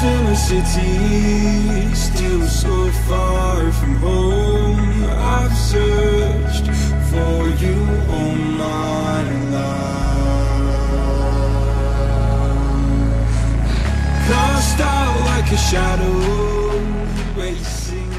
in a city, still so far from home. I've searched for you all night long. Cast out like a shadow, racing